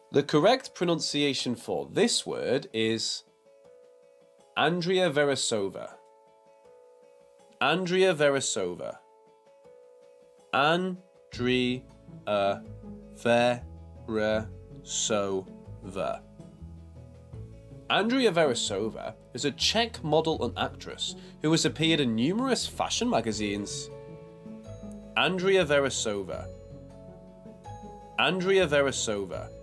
The correct pronunciation for this word is Andrea Veresova. Andrea Veresova. Andrea Veresova. Andrea Veresova is a Czech model and actress who has appeared in numerous fashion magazines. Andrea Veresova. Andrea Veresova.